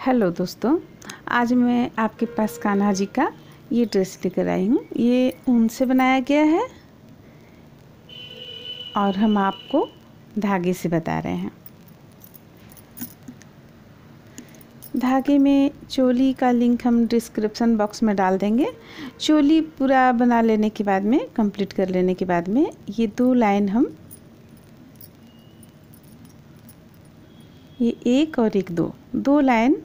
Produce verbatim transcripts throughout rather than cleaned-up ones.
Hello दोस्तों, आज मैं आपके पास कान्हा जी का ये ड्रेस लेकर आई हूँ। ये ऊन से बनाया गया है और हम आपको धागे से बता रहे हैं। धागे में चोली का लिंक हम डिस्क्रिप्शन बॉक्स में डाल देंगे। चोली पूरा बना लेने के बाद में, कंप्लीट कर लेने के बाद में, ये दो लाइन हम, ये एक और एक दो दो लाइन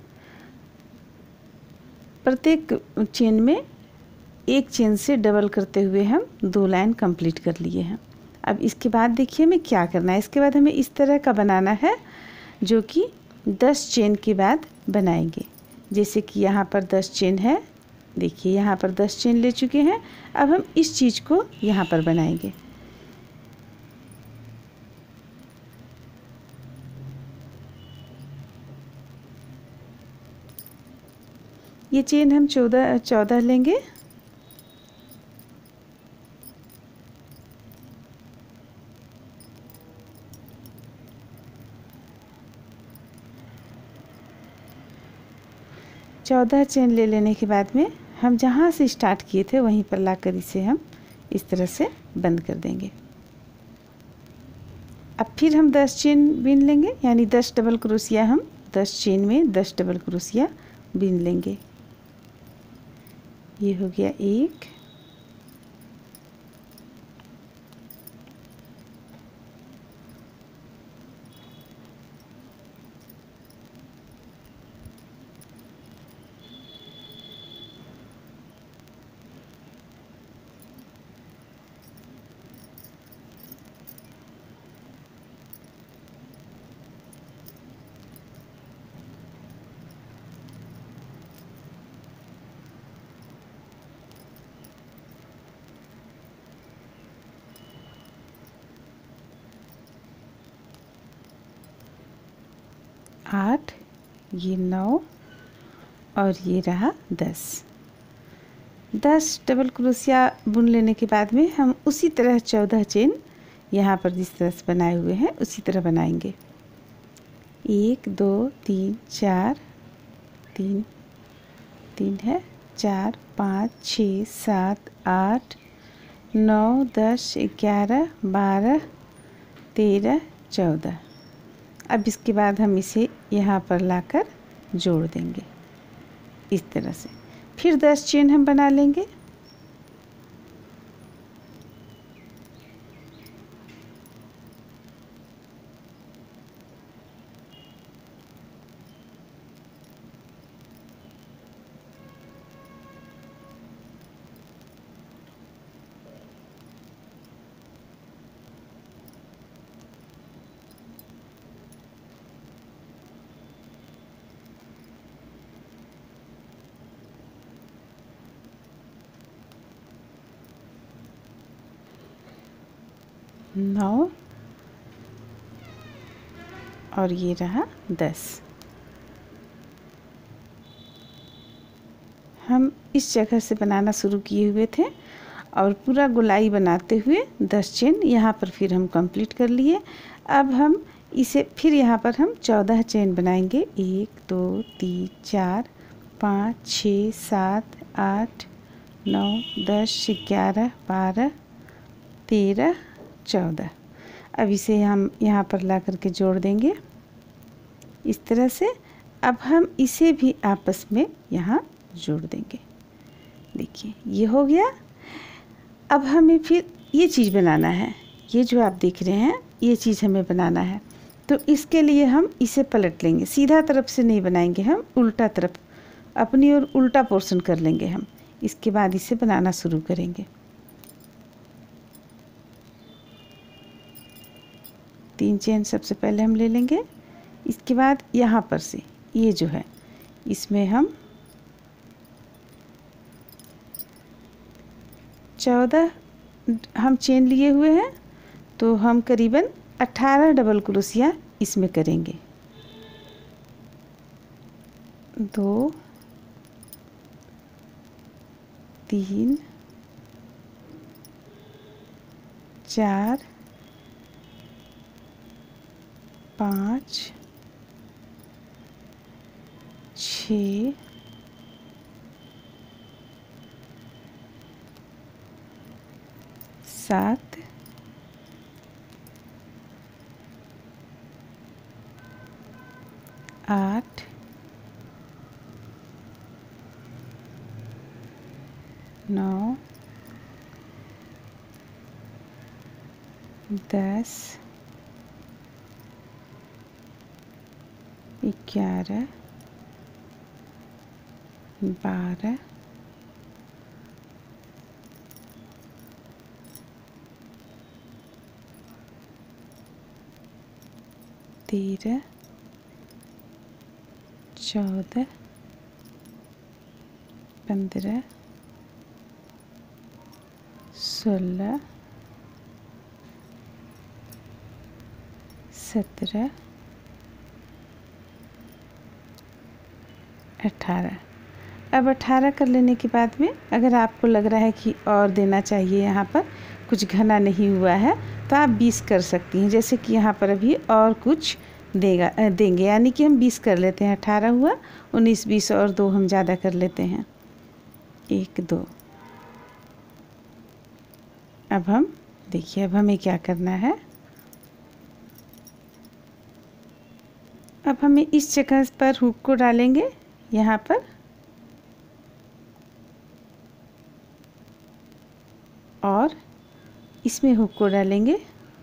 प्रत्येक चेन में एक चेन से डबल करते हुए हम दो लाइन कंप्लीट कर लिए हैं। अब इसके बाद देखिए हमें क्या करना है। इसके बाद हमें इस तरह का बनाना है जो कि दस चेन के बाद बनाएंगे। जैसे कि यहाँ पर दस चेन है, देखिए यहाँ पर दस चेन ले चुके हैं। अब हम इस चीज़ को यहाँ पर बनाएंगे। ये चेन हम चौदह चौदह लेंगे। चौदह चेन ले लेने के बाद में हम जहाँ से स्टार्ट किए थे वहीं पर लाकर इसे हम इस तरह से बंद कर देंगे। अब फिर हम दस चेन बीन लेंगे, यानी दस डबल क्रोशिया हम दस चेन में दस डबल क्रोशिया बीन लेंगे। ये हो गया एक, आठ, ये नौ और ये रहा दस। दस डबल क्रोशिया बुन लेने के बाद में हम उसी तरह चौदह चेन यहाँ पर जिस तरह से बनाए हुए हैं उसी तरह बनाएंगे। एक, दो, तीन, चार, तीन तीन है, चार, पाँच, छः, सात, आठ, नौ, दस, ग्यारह, बारह, तेरह, चौदह। अब इसके बाद हम इसे यहाँ पर लाकर जोड़ देंगे इस तरह से। फिर दस चेन हम बना लेंगे। नौ और ये रहा दस। हम इस जगह से बनाना शुरू किए हुए थे और पूरा गोलाई बनाते हुए दस चेन यहाँ पर फिर हम कंप्लीट कर लिए। अब हम इसे फिर यहाँ पर हम चौदह चेन बनाएंगे। एक, दो, तीन, चार, पाँच, छः, सात, आठ, नौ, दस, ग्यारह, बारह, तेरह, चौदह। अब इसे हम यहाँ पर ला करके जोड़ देंगे इस तरह से। अब हम इसे भी आपस में यहाँ जोड़ देंगे। देखिए ये हो गया। अब हमें फिर ये चीज़ बनाना है। ये जो आप देख रहे हैं ये चीज़ हमें बनाना है। तो इसके लिए हम इसे पलट लेंगे। सीधा तरफ से नहीं बनाएंगे, हम उल्टा तरफ अपनी ओर उल्टा पोर्शन कर लेंगे हम। इसके बाद इसे बनाना शुरू करेंगे। तीन चेन सबसे पहले हम ले लेंगे। इसके बाद यहाँ पर से ये जो है इसमें हम चौदह हम चेन लिए हुए हैं, तो हम करीबन अठारह डबल क्रोशिया इसमें करेंगे। दो, तीन, चार, पाँच, छ, सात, आठ, नौ, दस, ग्यारह, बारह, तेरह, चौदह, पंद्रह, सोलह, सत्रह, अठारह। अब अठारह कर लेने के बाद में अगर आपको लग रहा है कि और देना चाहिए, यहाँ पर कुछ घना नहीं हुआ है, तो आप बीस कर सकती हैं। जैसे कि यहाँ पर अभी और कुछ देगा देंगे, यानी कि हम बीस कर लेते हैं। अठारह हुआ, उन्नीस, बीस और दो हम ज़्यादा कर लेते हैं, एक, दो। अब हम देखिए, अब हमें क्या करना है। अब हमें इस जगह पर हुक को डालेंगे, यहाँ पर, और इसमें हुक को डालेंगे।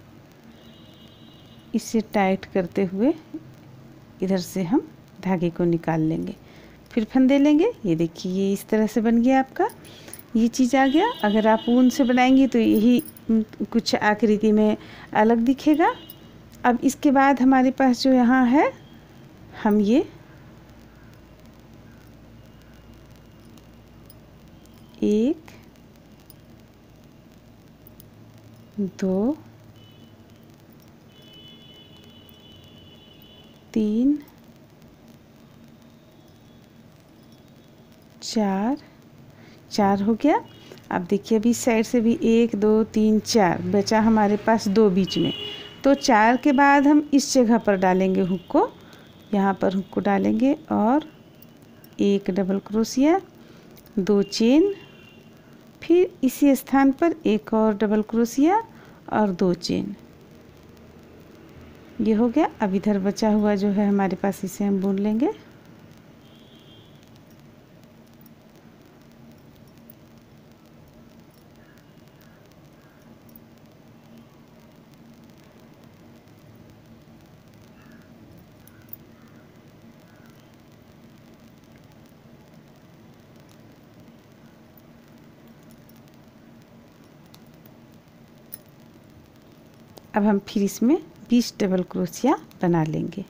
इसे टाइट करते हुए इधर से हम धागे को निकाल लेंगे, फिर फंदे लेंगे। ये देखिए, ये इस तरह से बन गया आपका, ये चीज़ आ गया। अगर आप ऊन से बनाएंगी तो यही कुछ आकृति में अलग दिखेगा। अब इसके बाद हमारे पास जो यहाँ है, हम ये एक, दो, तीन, चार, चार हो गया। अब देखिए, अभी इस साइड से भी एक, दो, तीन, चार बचा हमारे पास दो बीच में। तो चार के बाद हम इस जगह पर डालेंगे हुक को, यहाँ पर हुक को डालेंगे और एक डबल क्रोशिया, दो चेन, फिर इसी स्थान पर एक और डबल क्रोशिया और दो चेन। ये हो गया। अब इधर बचा हुआ जो है हमारे पास, इसे हम बुन लेंगे। अब हम फिर इसमें बीस डबल क्रोशिया बना लेंगे।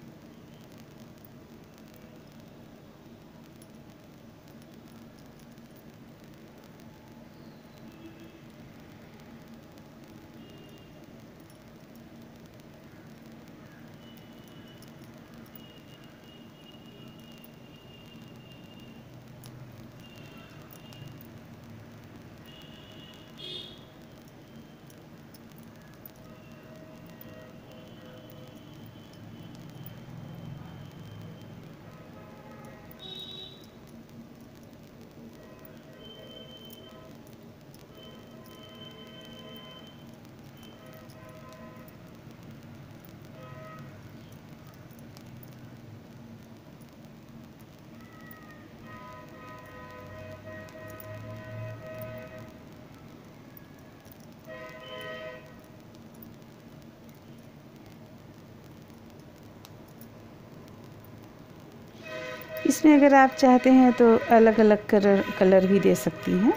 इसमें अगर आप चाहते हैं तो अलग अलग कलर कलर भी दे सकती हैं।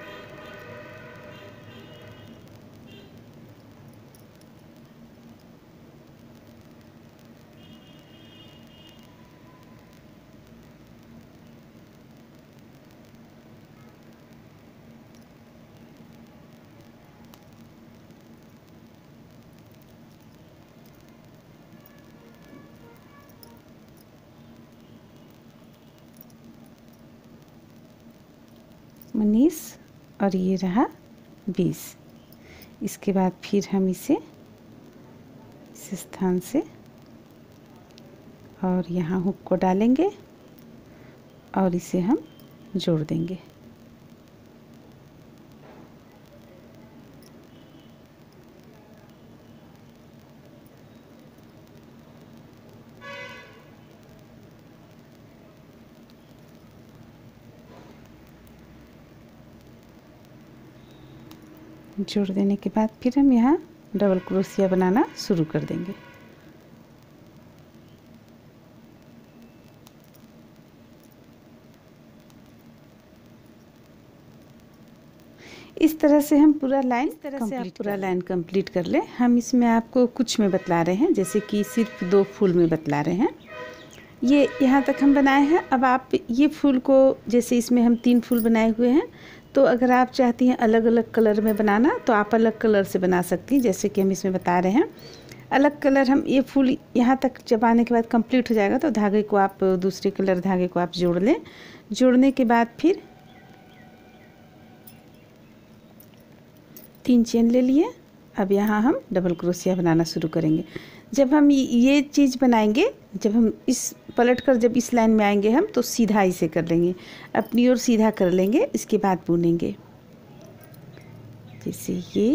उन्नीस और ये रहा बीस। इसके बाद फिर हम इसे इस स्थान से और यहाँ हुक को डालेंगे और इसे हम जोड़ देंगे। जोड़ देने के बाद फिर हम यहाँ डबल क्रोशिया बनाना शुरू कर देंगे। इस तरह से हम पूरा लाइन इस तरह से आप पूरा लाइन कंप्लीट कर ले। हम इसमें आपको कुछ में बतला रहे हैं, जैसे कि सिर्फ दो फूल में बतला रहे हैं। ये यहाँ तक हम बनाए हैं। अब आप ये फूल को, जैसे इसमें हम तीन फूल बनाए हुए हैं, तो अगर आप चाहती हैं अलग अलग कलर में बनाना तो आप अलग कलर से बना सकती हैं, जैसे कि हम इसमें बता रहे हैं। अलग कलर हम ये फूल यहाँ तक जब आने के बाद कंप्लीट हो जाएगा तो धागे को आप दूसरे कलर धागे को आप जोड़ लें। जोड़ने के बाद फिर तीन चेन ले लिए। अब यहाँ हम डबल क्रोशिया बनाना शुरू करेंगे। जब हम ये चीज़ बनाएंगे, जब हम इस पलट कर जब इस लाइन में आएंगे हम, तो सीधा इसे कर लेंगे, अपनी ओर सीधा कर लेंगे। इसके बाद बुनेंगे, जैसे ये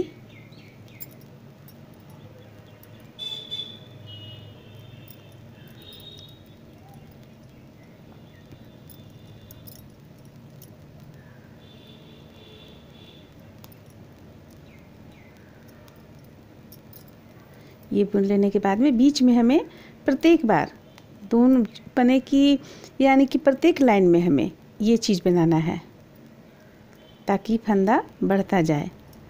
ये बुन लेने के बाद में बीच में हमें प्रत्येक बार दोनों पने की, यानी कि प्रत्येक लाइन में हमें ये चीज़ बनाना है ताकि फंदा बढ़ता जाए।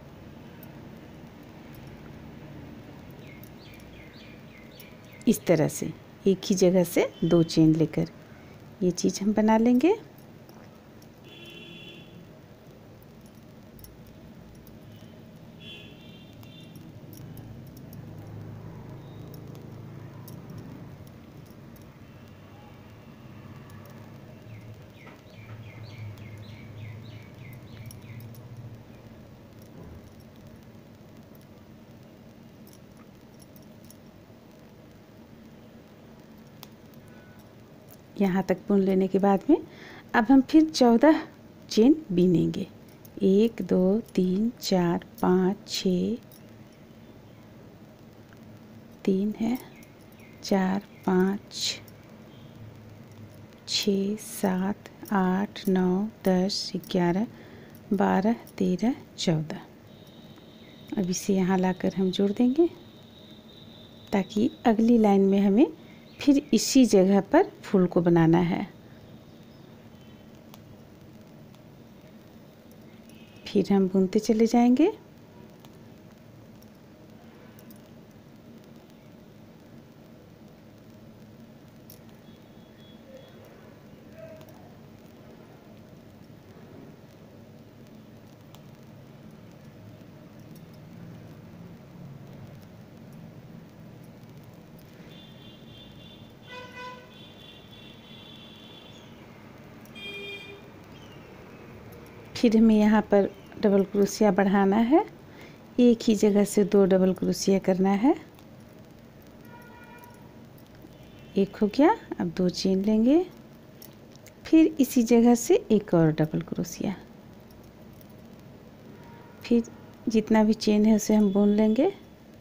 इस तरह से एक ही जगह से दो चेन लेकर ये चीज़ हम बना लेंगे। यहाँ तक बुन लेने के बाद में अब हम फिर चौदह चेन बीनेंगे। एक, दो, तीन, चार, पाँच, छः, तीन है, चार, पाँच, छः, सात, आठ, नौ, दस, ग्यारह, बारह, तेरह, चौदह। अब इसे यहाँ लाकर हम जोड़ देंगे ताकि अगली लाइन में हमें फिर इसी जगह पर फूल को बनाना है। फिर हम बुनते चले जाएंगे। फिर हमें यहाँ पर डबल क्रोशिया बढ़ाना है। एक ही जगह से दो डबल क्रोशिया करना है। एक हो गया। अब दो चेन लेंगे, फिर इसी जगह से एक और डबल क्रोशिया, फिर जितना भी चेन है उसे हम बुन लेंगे।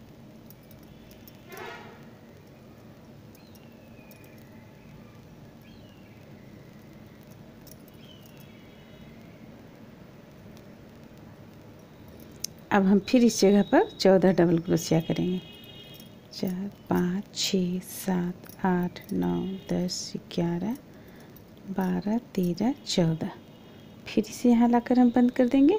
अब हम फिर इस जगह पर चौदह डबल क्रोशिया करेंगे। चार, पाँच, छः, सात, आठ, नौ, दस, ग्यारह, बारह, तेरह, चौदह। फिर इसे यहाँ लाकर हम बंद कर देंगे।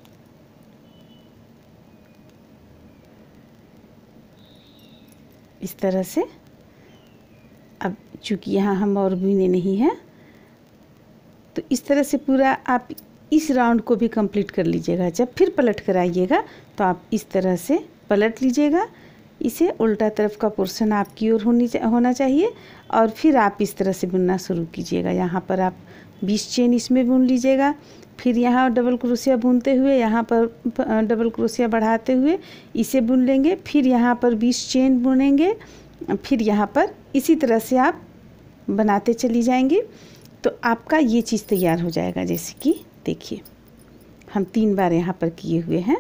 इस तरह से। अब चूँकि यहाँ हम और बुने नहीं हैं, तो इस तरह से पूरा आप इस राउंड को भी कंप्लीट कर लीजिएगा। जब फिर पलट कर आइएगा तो आप इस तरह से पलट लीजिएगा। इसे उल्टा तरफ का पोर्शन आपकी ओर होनी होना चाहिए और फिर आप इस तरह से बुनना शुरू कीजिएगा। यहाँ पर आप बीस चेन इसमें बुन लीजिएगा। फिर यहाँ डबल क्रोशिया बुनते हुए यहाँ पर डबल क्रोशिया बढ़ाते हुए इसे बुन लेंगे। फिर यहाँ पर बीस चेन बुनेंगे। फिर यहाँ पर इसी तरह से आप बनाते चली जाएंगी। तो आपका ये चीज़ तैयार हो जाएगा। जैसे कि देखिए हम तीन बार यहाँ पर किए हुए हैं,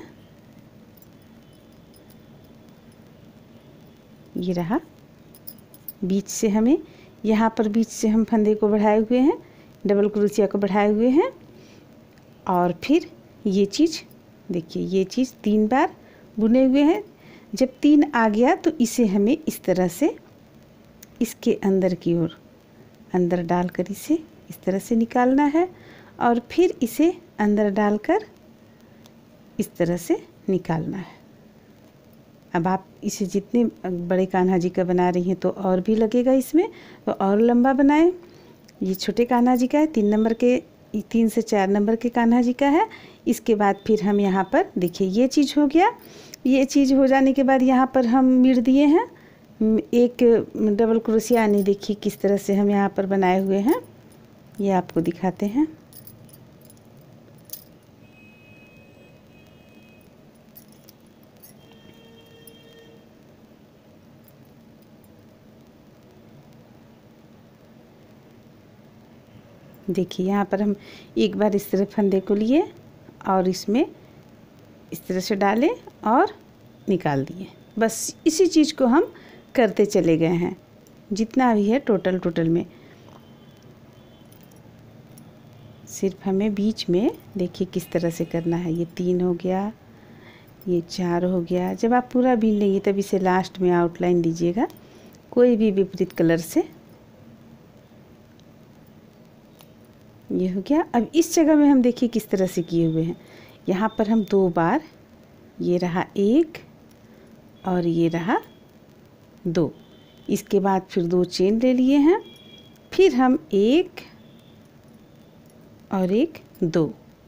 ये रहा। बीच से हमें यहाँ पर बीच से हम फंदे को बढ़ाए हुए हैं, डबल क्रोशिया को बढ़ाए हुए हैं, और फिर ये चीज़ देखिए, ये चीज़ तीन बार बुने हुए हैं। जब तीन आ गया तो इसे हमें इस तरह से इसके अंदर की ओर अंदर डालकर इसे इस तरह से निकालना है, और फिर इसे अंदर डालकर इस तरह से निकालना है। अब आप इसे जितने बड़े कान्हा जी का बना रही हैं तो और भी लगेगा इसमें, तो और लंबा बनाएं। ये छोटे कान्हा जी का है, तीन नंबर के तीन से चार नंबर के कान्हा जी का है। इसके बाद फिर हम यहाँ पर देखिए ये चीज़ हो गया। ये चीज़ हो जाने के बाद यहाँ पर हम मिड़ दिए हैं एक डबल क्रोशिया, यानी देखिए किस तरह से हम यहाँ पर बनाए हुए हैं, ये आपको दिखाते हैं। देखिए यहाँ पर हम एक बार इस तरह फंदे को लिए और इसमें इस तरह से डाले और निकाल दिए। बस इसी चीज़ को हम करते चले गए हैं, जितना भी है टोटल टोटल में। सिर्फ हमें बीच में देखिए किस तरह से करना है। ये तीन हो गया, ये चार हो गया। जब आप पूरा बीन लेंगे तब इसे लास्ट में आउटलाइन दीजिएगा कोई भी विपरीत कलर से। ये हो गया। अब इस जगह में हम देखिए किस तरह से किए हुए हैं। यहाँ पर हम दो बार, ये रहा एक और ये रहा दो, इसके बाद फिर दो चेन ले लिए हैं, फिर हम एक और एक दो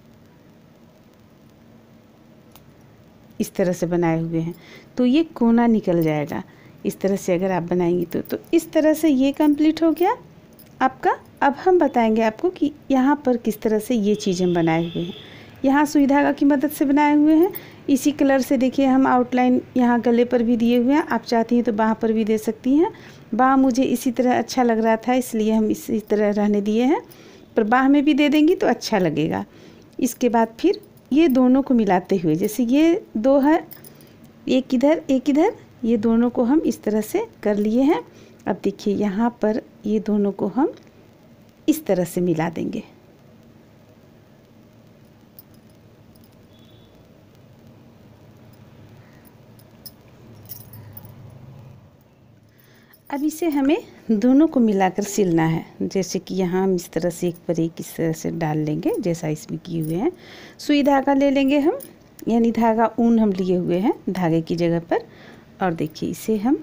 इस तरह से बनाए हुए हैं। तो ये कोना निकल जाएगा इस तरह से अगर आप बनाएंगी तो तो इस तरह से ये कंप्लीट हो गया आपका। अब हम बताएंगे आपको कि यहाँ पर किस तरह से ये चीज़ हम बनाए हुए हैं। यहाँ सुई धागा की मदद से बनाए हुए हैं। इसी कलर से देखिए हम आउटलाइन यहाँ गले पर भी दिए हुए हैं। आप चाहती हैं तो बाह पर भी दे सकती हैं। बाह मुझे इसी तरह अच्छा लग रहा था इसलिए हम इसी तरह रहने दिए हैं, पर बाह में भी दे देंगी तो अच्छा लगेगा। इसके बाद फिर ये दोनों को मिलाते हुए, जैसे ये दो है, एक इधर एक इधर, ये दोनों को हम इस तरह से कर लिए हैं। अब देखिए यहाँ पर ये दोनों को हम इस तरह से मिला देंगे। अब इसे हमें दोनों को मिलाकर सिलना है। जैसे कि यहाँ हम इस तरह से एक पर एक इस तरह से डाल लेंगे जैसा इसमें किए हुए हैं। सुई धागा ले लेंगे हम, यानी धागा ऊन हम लिए हुए हैं धागे की जगह पर, और देखिए इसे हम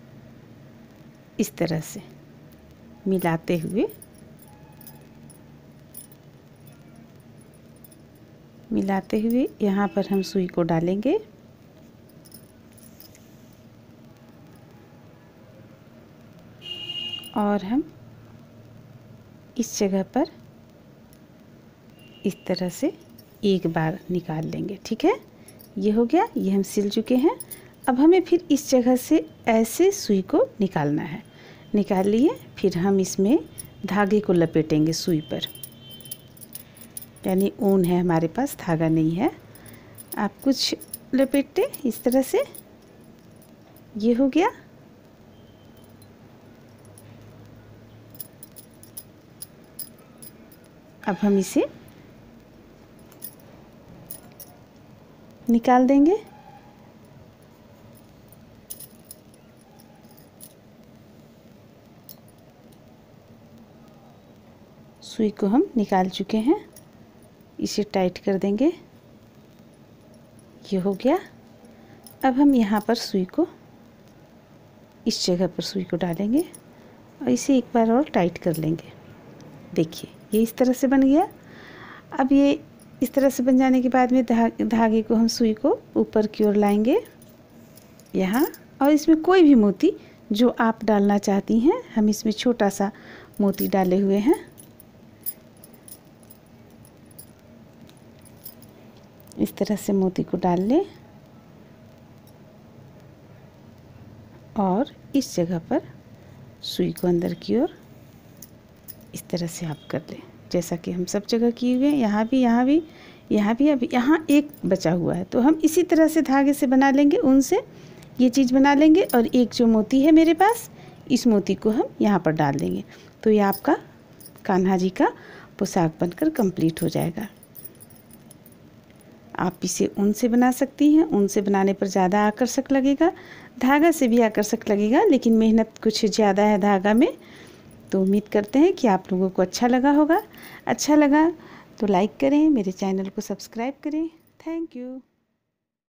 इस तरह से मिलाते हुए मिलाते हुए यहाँ पर हम सुई को डालेंगे और हम इस जगह पर इस तरह से एक बार निकाल लेंगे। ठीक है, ये हो गया, ये हम सिल चुके हैं। अब हमें फिर इस जगह से ऐसे सुई को निकालना है। निकाल लिए, फिर हम इसमें धागे को लपेटेंगे सुई पर, यानी ऊन है हमारे पास, धागा नहीं है। आप कुछ लपेटे इस तरह से, ये हो गया। अब हम इसे निकाल देंगे। सुई को हम निकाल चुके हैं, इसे टाइट कर देंगे। ये हो गया। अब हम यहाँ पर सुई को इस जगह पर सुई को डालेंगे और इसे एक बार और टाइट कर लेंगे। देखिए ये इस तरह से बन गया। अब ये इस तरह से बन जाने के बाद में धा, धागे को हम सुई को ऊपर की ओर लाएंगे यहाँ, और इसमें कोई भी मोती जो आप डालना चाहती हैं, हम इसमें छोटा सा मोती डाले हुए हैं। इस तरह से मोती को डाल लें और इस जगह पर सुई को अंदर की ओर इस तरह से आप कर लें, जैसा कि हम सब जगह किए हुए हैं। यहाँ भी यहाँ भी यहाँ भी अभी यहाँ एक बचा हुआ है, तो हम इसी तरह से धागे से बना लेंगे, ऊन से ये चीज़ बना लेंगे। और एक जो मोती है मेरे पास, इस मोती को हम यहाँ पर डाल देंगे, तो ये आपका कान्हा जी का पोशाक बनकर कंप्लीट हो जाएगा। आप इसे ऊन से बना सकती हैं, ऊन से बनाने पर ज़्यादा आकर्षक लगेगा, धागा से भी आकर्षक लगेगा, लेकिन मेहनत कुछ ज़्यादा है धागा में। तो उम्मीद करते हैं कि आप लोगों को अच्छा लगा होगा। अच्छा लगा तो लाइक करें, मेरे चैनल को सब्सक्राइब करें। Thank you.